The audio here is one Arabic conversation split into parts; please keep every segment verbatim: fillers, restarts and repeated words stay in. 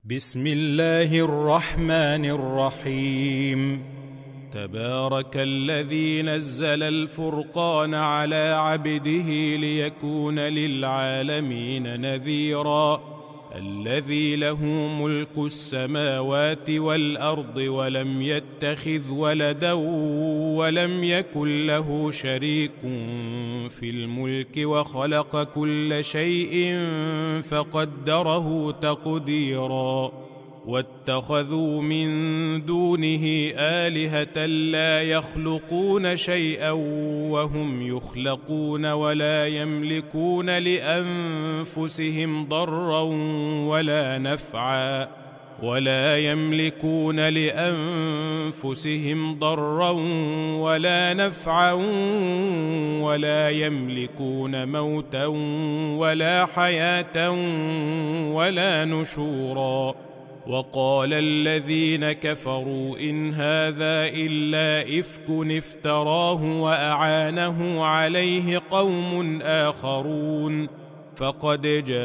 بسم الله الرحمن الرحيم. تبارك الذي نزل الفرقان على عبده ليكون للعالمين نذيرا. الذي له ملك السماوات والأرض ولم يتخذ ولدا ولم يكن له شريك في الملك وخلق كل شيء فقدره تقديرا. واتخذوا من دونه آلهة لا يخلقون شيئا وهم يخلقون ولا يملكون لأنفسهم ضرا ولا نفعا ولا يملكون لأنفسهم ضرا ولا نفعا ولا يملكون موتا ولا حياة ولا نشورا. وقال الذين كفروا إن هذا إلا إفك افتراه وأعانه عليه قوم آخرون فقد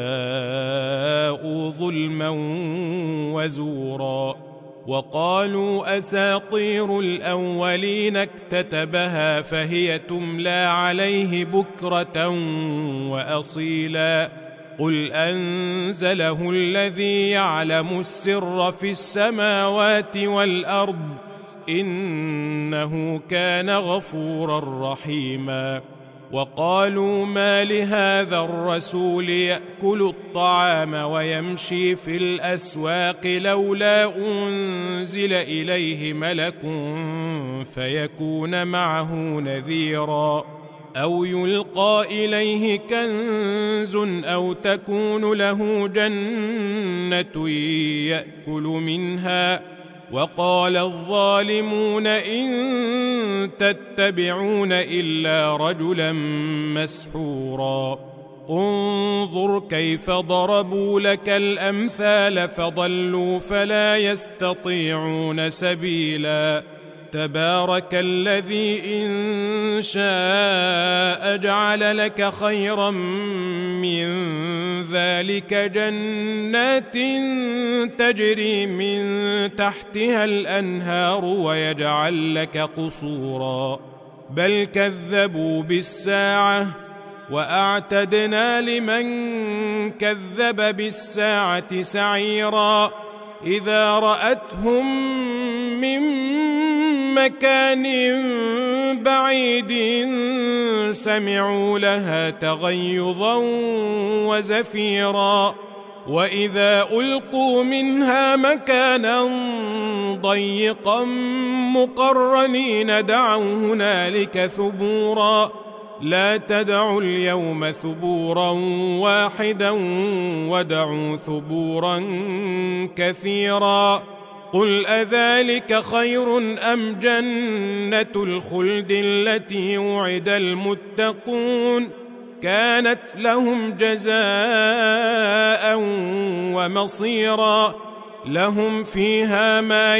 جاءوا ظلما وزورا. وقالوا أساطير الأولين اكتتبها فهي تملى عليه بكرة وأصيلا. قل أنزله الذي يعلم السر في السماوات والأرض إنه كان غفورا رحيما. وقالوا ما لهذا الرسول يأكل الطعام ويمشي في الأسواق لولا أنزل إليه ملك فيكون معه نذيرا. أو يلقى إليه كنز أو تكون له جنة يأكل منها. وقال الظالمون إن تتبعون إلا رجلا مسحورا. انظر كيف ضربوا لك الأمثال فضلوا فلا يستطيعون سبيلا. تبارك الذي إن شاء جعل لك خيرا من ذلك جنات تجري من تحتها الأنهار ويجعل لك قصورا. بل كذبوا بالساعة وأعتدنا لمن كذب بالساعة سعيرا. إذا رأتهم من مكان بعيد سمعوا لها تغيظا وزفيرا. وإذا ألقوا منها مكانا ضيقا مقرنين دعوا هنالك ثبورا. لا تدعوا اليوم ثبورا واحدا وادعوا ثبورا كثيرا. قل أذلك خير أم جنة الخلد التي وعد المتقون كانت لهم جزاء ومصيرا. لهم فيها ما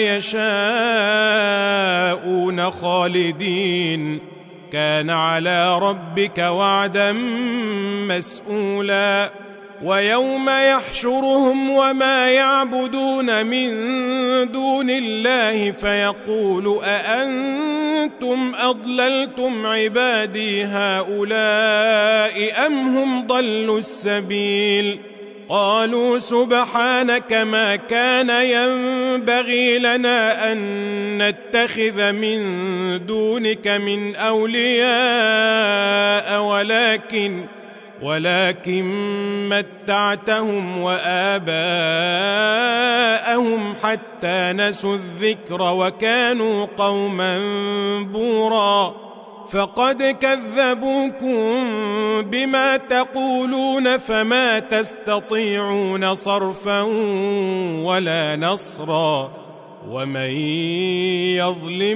يشاءون خالدين كان على ربك وعدا مسئولا. ويوم يحشرهم وما يعبدون من دون الله فيقول أأنتم أضللتم عبادي هؤلاء أم هم ضلوا السبيل. قالوا سبحانك ما كان ينبغي لنا أن نتخذ من دونك من أولياء ولكن ولكن متعتهم وآباءهم حتى نسوا الذكر وكانوا قوما بورا. فقد كذبوكم بما تقولون فما تستطيعون صرفا ولا نصرا. ومن يظلم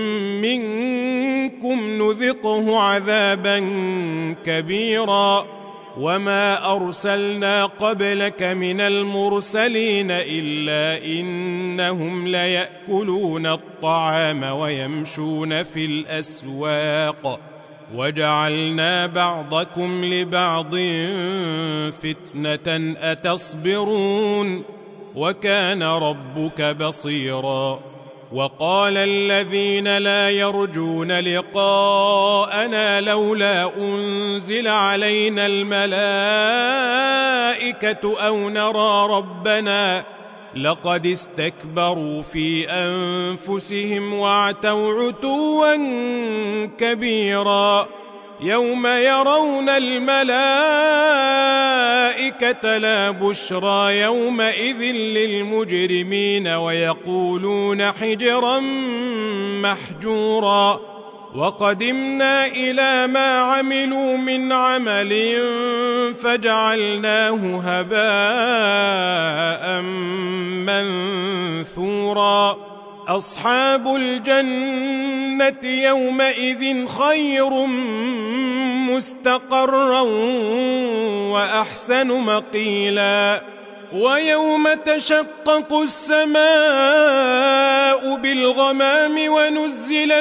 منكم نذقه عذابا كبيرا. وما أرسلنا قبلك من المرسلين إلا إنهم ليأكلون الطعام ويمشون في الأسواق وجعلنا بعضكم لبعض فتنة أتصبرون وكان ربك بصيرا. وقال الذين لا يرجون لقاءنا لولا أنزل علينا الملائكة أو نرى ربنا لقد استكبروا في أنفسهم وعتوا عتوا كبيرا. يوم يرون الملائكة لا بشرى يومئذ للمجرمين ويقولون حجرا محجورا. وقدمنا إلى ما عملوا من عمل فجعلناه هباء منثورا. أصحاب الجنة يومئذ خير مستقرا وأحسن مقيلا. ويوم تشقق السماء بالغمام ونزل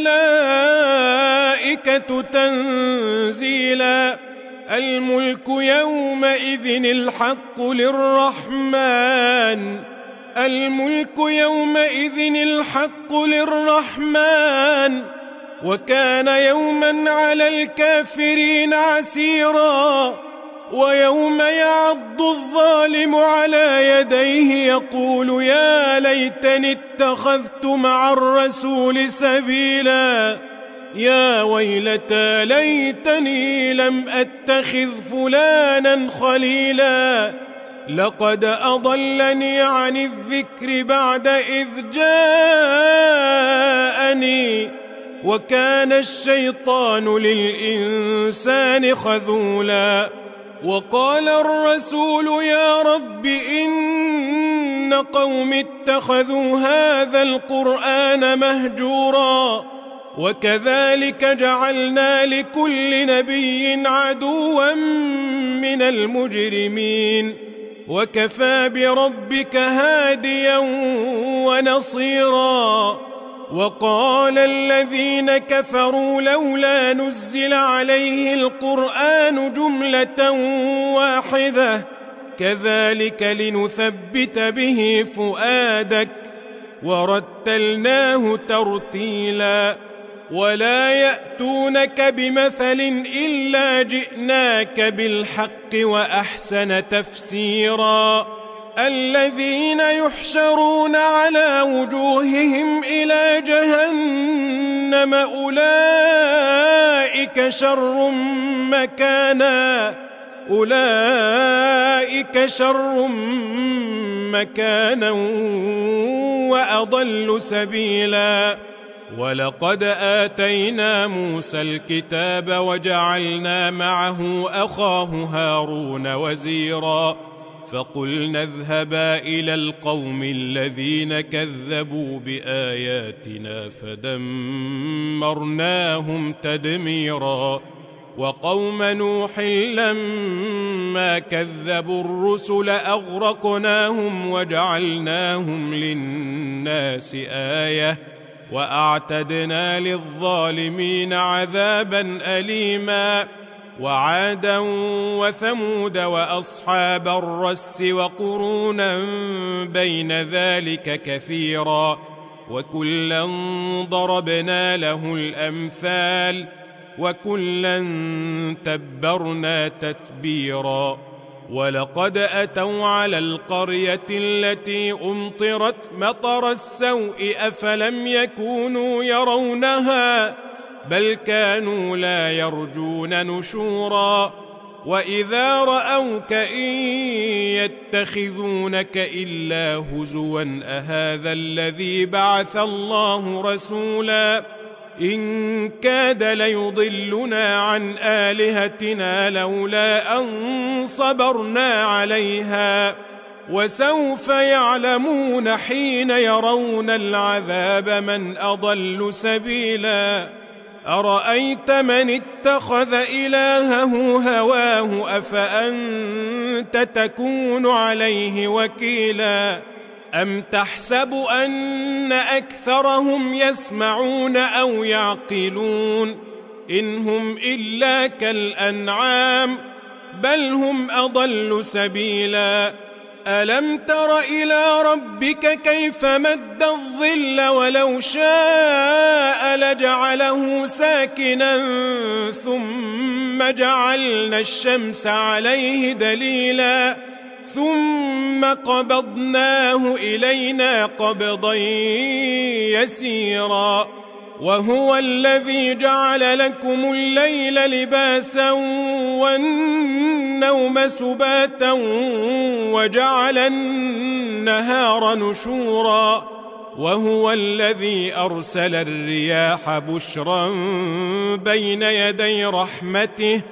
الملائكة تنزيلا. الملك يومئذ الحق للرحمن الملك يومئذ الحق للرحمن وكان يوما على الكافرين عسيرا. ويوم يعض الظالم على يديه يقول يا ليتني اتخذت مع الرسول سبيلا. يا ويلتى ليتني لم أتخذ فلانا خليلا لقد أضلني عن الذكر بعد إذ جاءني وكان الشيطان للإنسان خذولا. وقال الرسول يا رب إن قوم اتخذوا هذا القرآن مهجورا. وكذلك جعلنا لكل نبي عدوا من المجرمين وكفى بربك هاديا ونصيرا. وقال الذين كفروا لولا نزل عليه القرآن جملة واحدة كذلك لنثبت به فؤادك ورتلناه ترتيلا. ولا يأتونك بمثل إلا جئناك بالحق وأحسن تفسيرا. الذين يحشرون على وجوههم إلى جهنم أولئك شر مكانا أولئك شر مكانا وأضل سبيلا. ولقد آتينا موسى الكتاب وجعلنا معه أخاه هارون وزيرا. فقلنا اذهبا إلى القوم الذين كذبوا بآياتنا فدمرناهم تدميرا. وقوم نوح لما كذبوا الرسل أغرقناهم وجعلناهم للناس آية وأعتدنا للظالمين عذابا أليما. وعادا وثمود وأصحاب الرس وقرونا بين ذلك كثيرا وكلا ضربنا له الأمثال وكلا تبرنا تتبيرا. ولقد أتوا على القرية التي أمطرت مطر السوء أفلم يكونوا يرونها بل كانوا لا يرجون نشورا. وإذا رأوك إن يتخذونك إلا هزوا أهذا الذي بعث الله رسولا إن كاد ليضلنا عن آلهتنا لولا أن صبرنا عليها وسوف يعلمون حين يرون العذاب من أضل سبيلا. أرأيت من اتخذ إلهه هواه أفأنت تكون عليه وكيلا. أم تحسب أن أكثرهم يسمعون أو يعقلون إن هم إلا كالأنعام بل هم أضل سبيلا. ألم تر إلى ربك كيف مد الظل ولو شاء لجعله ساكنا ثم جعلنا الشمس عليه دليلا ثم قبضناه إلينا قبضا يسيرا وهو الذي جعل لكم الليل لباسا والنوم سباتا وجعل النهار نشورا وهو الذي أرسل الرياح بشرا بين يدي رحمته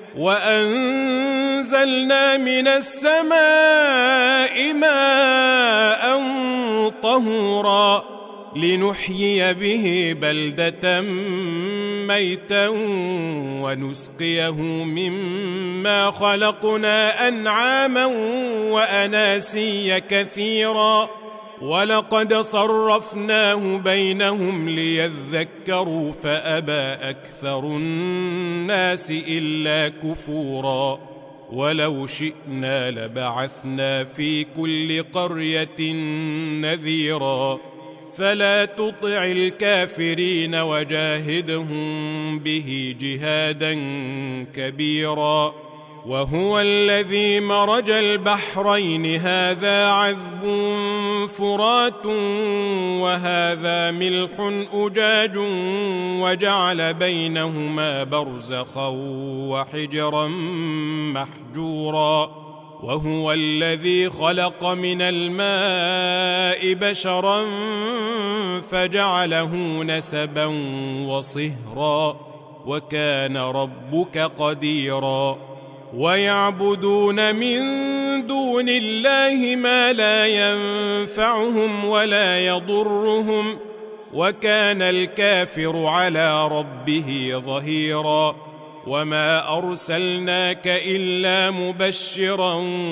وأنزلنا من السماء ماء طهورا لنحيي به بلدة ميتا ونسقيه مما خلقنا أنعاما وأناسيا كثيرا ولقد صرفناه بينهم ليذكروا فأبى أكثر الناس إلا كفورا ولو شئنا لبعثنا في كل قرية نذيرا فلا تطع الكافرين وجاهدهم به جهادا كبيرا وهو الذي مرج البحرين هذا عذب فرات وهذا ملح أجاج وجعل بينهما برزخا وحجرا محجورا وهو الذي خلق من الماء بشرا فجعله نسبا وصهرا وكان ربك قديرا ويعبدون من دون الله ما لا ينفعهم ولا يضرهم وكان الكافر على ربه ظهيرا وما أرسلناك إلا مبشرا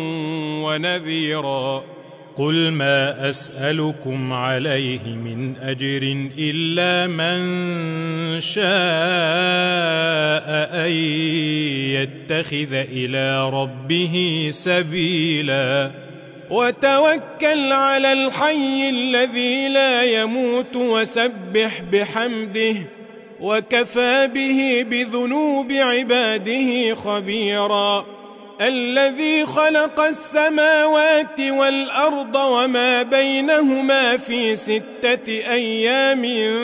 ونذيرا قل ما أسألكم عليه من أجر إلا من شاء أن يتخذ إلى ربه سبيلا وتوكل على الحي الذي لا يموت وسبح بحمده وكفى به بذنوب عباده خبيرا الذي خلق السماوات والأرض وما بينهما في ستة أيام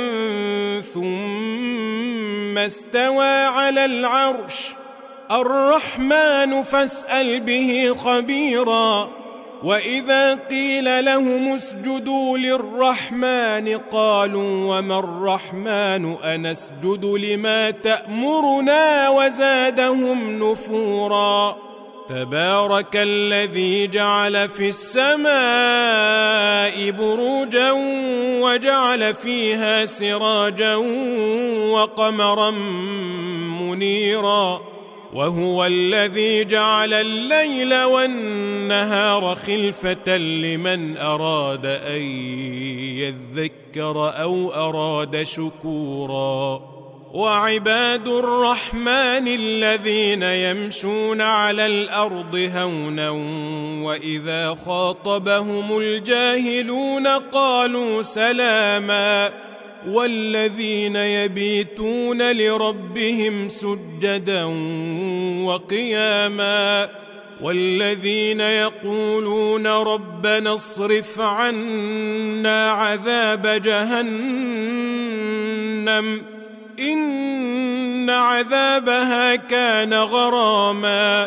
ثم استوى على العرش الرحمن فاسأل به خبيرا وإذا قيل لهم اسجدوا للرحمن قالوا وما الرحمن أنسجد لما تأمرنا وزادهم نفورا تبارك الذي جعل في السماء بروجا وجعل فيها سراجا وقمرا منيرا وهو الذي جعل الليل والنهار خلفة لمن أراد أن يذكر أو أراد شكورا وعباد الرحمن الذين يمشون على الأرض هونا وإذا خاطبهم الجاهلون قالوا سلاما والذين يبيتون لربهم سجدا وقياما والذين يقولون ربنا اصرف عنا عذاب جهنم إن عذابها كان غراما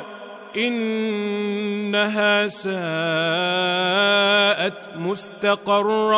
إنها ساءت مستقرا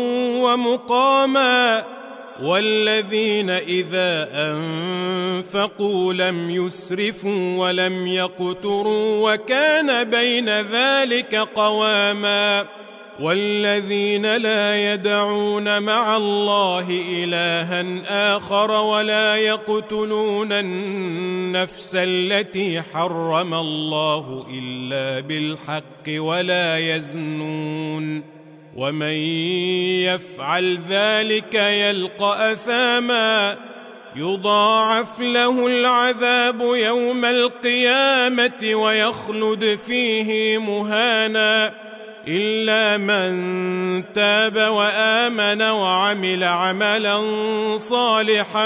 ومقاما والذين إذا أنفقوا لم يسرفوا ولم يقتروا وكان بين ذلك قواما والذين لا يدعون مع الله إلها آخر ولا يقتلون النفس التي حرم الله إلا بالحق ولا يزنون ومن يفعل ذلك يلقى أثاما يضاعف له العذاب يوم القيامة ويخلد فيه مهانا إلا من تاب وآمن وعمل عملا صالحا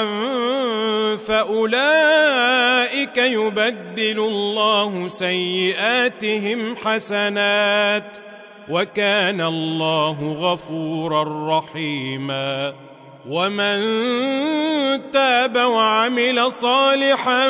فأولئك يبدل الله سيئاتهم حسنات وكان الله غفورا رحيما. ومن تاب وعمل صالحا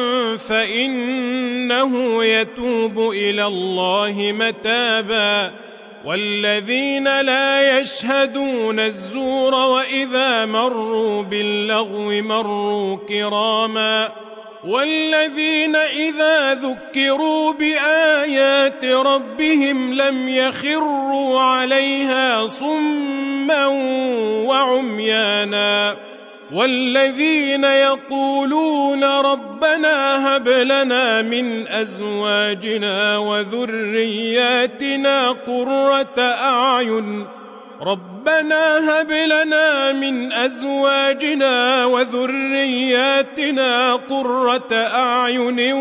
فإنه يتوب إلى الله متابا. والذين لا يشهدون الزور وإذا مروا باللغو مروا كراما. والذين إذا ذكروا بآيات ربهم لم يخروا عليها صما وعميانا. والذين يقولون ربنا هب لنا من أزواجنا وذرياتنا قرة أعين ربنا هب لنا من أزواجنا وذرياتنا قرة أعين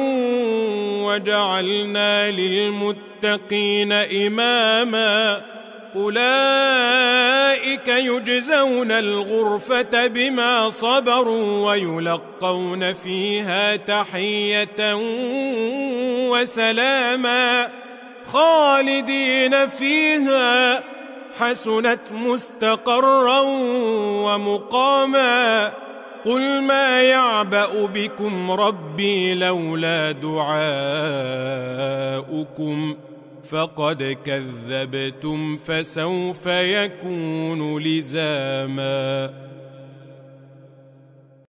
وجعلنا للمتقين إماما. أولئك يجزون الغرفة بما صبروا ويلقون فيها تحية وسلاما خالدين فيها حسنت مستقرا ومقاما. قل ما يعبأ بكم ربي لولا دعاؤكم فقد كذبتم فسوف يكون لزاما.